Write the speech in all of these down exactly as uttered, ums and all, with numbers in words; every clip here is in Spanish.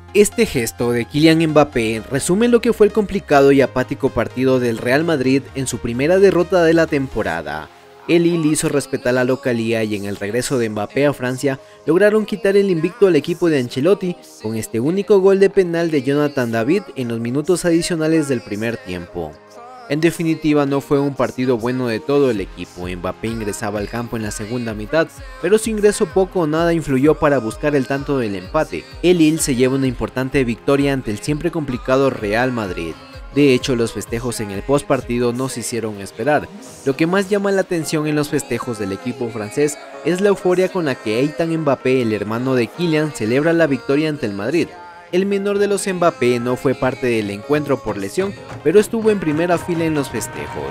Este gesto de Kylian Mbappé resume lo que fue el complicado y apático partido del Real Madrid en su primera derrota de la temporada. El Lille hizo respetar la localía y en el regreso de Mbappé a Francia lograron quitar el invicto al equipo de Ancelotti con este único gol de penal de Jonathan David en los minutos adicionales del primer tiempo. En definitiva, no fue un partido bueno de todo el equipo. Mbappé ingresaba al campo en la segunda mitad, pero su ingreso poco o nada influyó para buscar el tanto del empate. El Lille se lleva una importante victoria ante el siempre complicado Real Madrid. De hecho, los festejos en el postpartido no se hicieron esperar. Lo que más llama la atención en los festejos del equipo francés es la euforia con la que Eitan Mbappé, el hermano de Kylian, celebra la victoria ante el Madrid. El menor de los Mbappé no fue parte del encuentro por lesión, pero estuvo en primera fila en los festejos.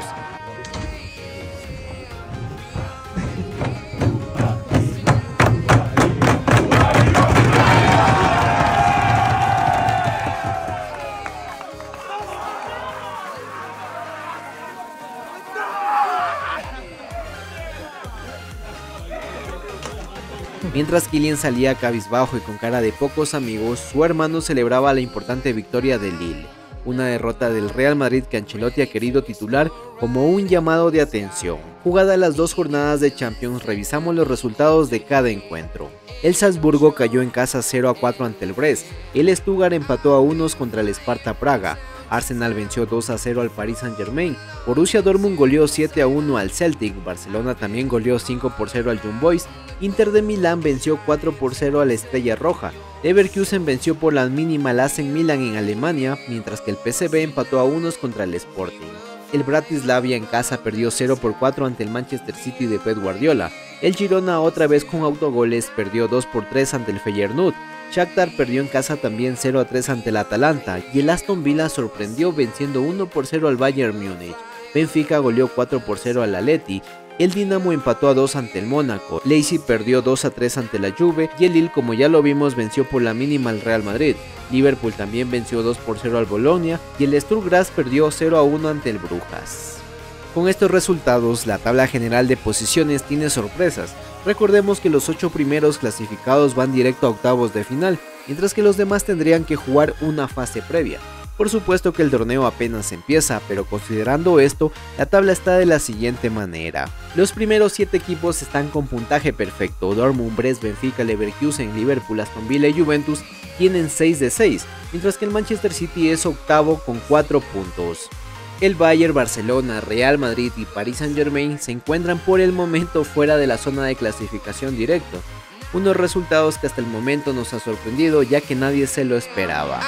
Mientras Kylian salía cabizbajo y con cara de pocos amigos, su hermano celebraba la importante victoria del Lille, una derrota del Real Madrid que Ancelotti ha querido titular como un llamado de atención. Jugadas las dos jornadas de Champions, revisamos los resultados de cada encuentro. El Salzburgo cayó en casa cero a cuatro ante el Brest, el Stuttgart empató a unos contra el Sparta Praga, Arsenal venció dos a cero al Paris Saint-Germain, Borussia Dortmund goleó siete a uno al Celtic, Barcelona también goleó cinco por cero al Young Boys, Inter de Milán venció cuatro por cero a la Estrella Roja, Leverkusen venció por la mínima al A C Milan en Alemania, mientras que el P S V empató a unos contra el Sporting. El Bratislava en casa perdió cero por cuatro ante el Manchester City de Pep Guardiola, el Girona otra vez con autogoles perdió dos por tres ante el Feyenoord, Shakhtar perdió en casa también cero a tres ante el Atalanta y el Aston Villa sorprendió venciendo uno por cero al Bayern Múnich. Benfica goleó cuatro por cero al Atleti, el Dinamo empató a dos ante el Mónaco, Leipzig perdió dos a tres ante la Juve y el Lille, como ya lo vimos, venció por la mínima al Real Madrid. Liverpool también venció dos por cero al Bologna y el Sturm Graz perdió cero a uno ante el Brujas. Con estos resultados, la tabla general de posiciones tiene sorpresas. Recordemos que los ocho primeros clasificados van directo a octavos de final, mientras que los demás tendrían que jugar una fase previa. Por supuesto que el torneo apenas empieza, pero considerando esto, la tabla está de la siguiente manera. Los primeros siete equipos están con puntaje perfecto. Dortmund, Brest, Benfica, Leverkusen, Liverpool, Aston Villa y Juventus tienen seis de seis, mientras que el Manchester City es octavo con cuatro puntos. El Bayern, Barcelona, Real Madrid y Paris Saint-Germain se encuentran por el momento fuera de la zona de clasificación directo, unos resultados que hasta el momento nos ha sorprendido ya que nadie se lo esperaba.